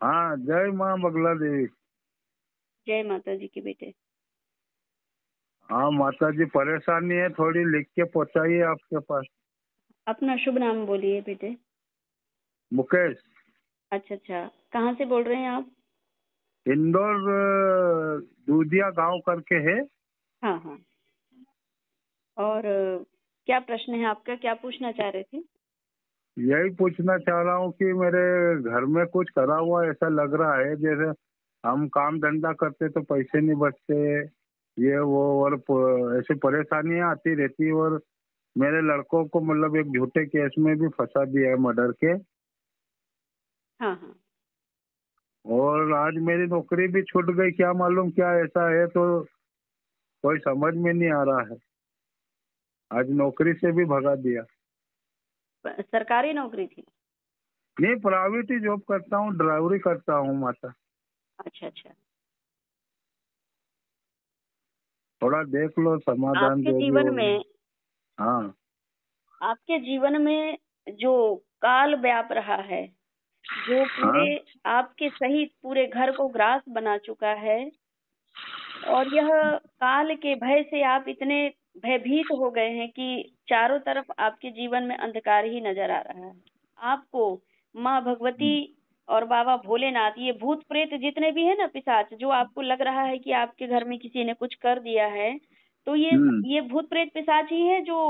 हाँ, जय माँ बगला देवी। जय माता जी के बेटे। हाँ माता जी, परेशानी है थोड़ी, लिख के पहुँचाइए आपके पास। अपना शुभ नाम बोलिए बेटे। मुकेश। अच्छा अच्छा, कहाँ से बोल रहे हैं आप? इंदौर, दूधिया गांव करके है। हाँ हाँ। और क्या प्रश्न है आपका, क्या पूछना चाह रहे थे? यही पूछना चाह रहा हूँ कि मेरे घर में कुछ करा हुआ ऐसा लग रहा है, जैसे हम काम धंधा करते तो पैसे नहीं बचते, ये वो, और ऐसे परेशानियां आती रहती है। और मेरे लड़कों को मतलब एक झूठे केस में भी फंसा दिया है, मर्डर के। हाँ हाँ। और आज मेरी नौकरी भी छूट गई, क्या मालूम क्या ऐसा है, तो कोई समझ में नहीं आ रहा है। आज नौकरी से भी भगा दिया। सरकारी नौकरी थी? नहीं, प्राइवेट ही जॉब करता हूँ, ड्राइवरी करता हूँ माता। अच्छा अच्छा। थोड़ा देख लो, समाधान आपके जो भी जीवन हो। में हाँ। आपके जीवन में जो काल व्याप रहा है, जो हाँ। पूरे आपके सहित पूरे घर को ग्रास बना चुका है, और यह काल के भय से आप इतने भयभीत हो गए हैं कि चारों तरफ आपके जीवन में अंधकार ही नजर आ रहा है। आपको माँ भगवती और बाबा भोलेनाथ, ये भूत प्रेत जितने भी है ना, पिशाच, जो आपको लग रहा है कि आपके घर में किसी ने कुछ कर दिया है, तो हम्म। ये भूत प्रेत पिशाच ही है जो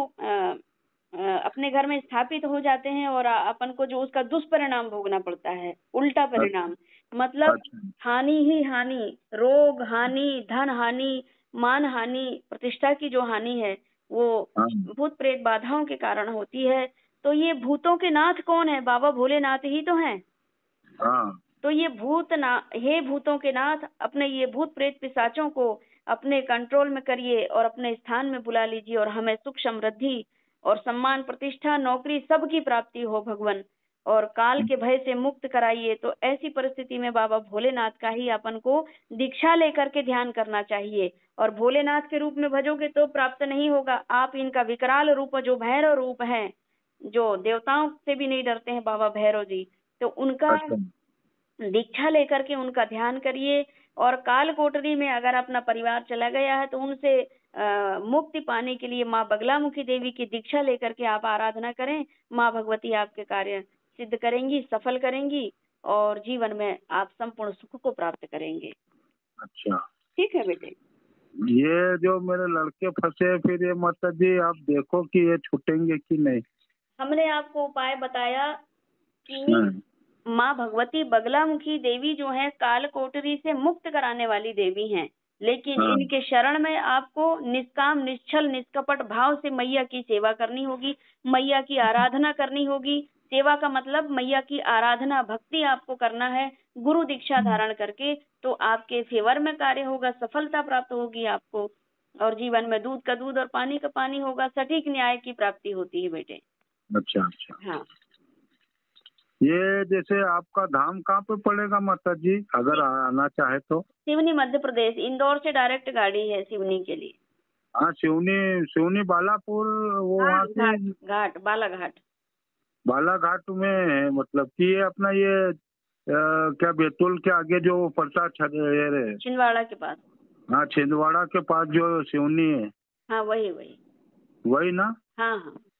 अपने घर में स्थापित हो जाते हैं, और अपन को जो उसका दुष्परिणाम भोगना पड़ता है, उल्टा परिणाम। मतलब अच्छा। हानि ही हानि, रोग हानि, धन हानि, मान हानि, प्रतिष्ठा की जो हानि है, वो हाँ। भूत प्रेत बाधाओं के कारण होती है। तो ये भूतों के नाथ कौन है? बाबा भोलेनाथ ही तो हैं। हाँ। तो ये हे भूतों के नाथ, अपने ये भूत प्रेत पिशाचों को अपने कंट्रोल में करिए और अपने स्थान में बुला लीजिए, और हमें सुख समृद्धि और सम्मान प्रतिष्ठा नौकरी सबकी प्राप्ति हो भगवान, और काल के भय से मुक्त कराइए। तो ऐसी परिस्थिति में बाबा भोलेनाथ का ही अपन को दीक्षा लेकर के ध्यान करना चाहिए। और भोलेनाथ के रूप में भजोगे तो प्राप्त नहीं होगा। आप इनका विकराल रूप, जो भैरव रूप है, जो देवताओं से भी नहीं डरते हैं बाबा भैरव जी, तो उनका अच्छा। दीक्षा लेकर के उनका ध्यान करिए। और काल कोठरी में अगर अपना परिवार चला गया है तो उनसे मुक्ति पाने के लिए माँ बगलामुखी देवी की दीक्षा लेकर के आप आराधना करें। माँ भगवती आपके कार्य सिद्ध करेंगी, सफल करेंगी, और जीवन में आप संपूर्ण सुख को प्राप्त करेंगे। अच्छा। ठीक है बेटे। ये जो मेरे लड़के फंसे हैं, फिर ये माता जी आप देखो कि ये छूटेंगे कि नहीं। हमने आपको उपाय बताया कि हम्म। माँ भगवती बगलामुखी देवी जो है काल कोठरी से मुक्त कराने वाली देवी हैं, लेकिन हाँ। इनके शरण में आपको निष्काम निश्चल निष्कपट भाव से मैया की सेवा करनी होगी, मैया की आराधना करनी होगी। सेवा का मतलब मैया की आराधना भक्ति आपको करना है, गुरु दीक्षा धारण करके। तो आपके फेवर में कार्य होगा, सफलता प्राप्त होगी आपको, और जीवन में दूध का दूध और पानी का पानी होगा, सटीक न्याय की प्राप्ति होती है बेटे। अच्छा अच्छा। हाँ। ये जैसे आपका धाम कहाँ पे पड़ेगा माता जी, अगर आना चाहे तो? सिवनी मध्य प्रदेश, इंदौर से डायरेक्ट गाड़ी है सिवनी के लिए। हाँ, सिवनी, सिवनी बालापुर, वो हाँ, वहाँ घाट, से घाट बालाघाट। बालाघाट में है, मतलब कि ये अपना ये क्या बैतूल के आगे जो पड़ता ये रे। छिंदवाड़ा के पास। हाँ, छिंदवाड़ा के पास जो सिवनी है, हाँ, वही वही। वही ना? हाँ हाँ।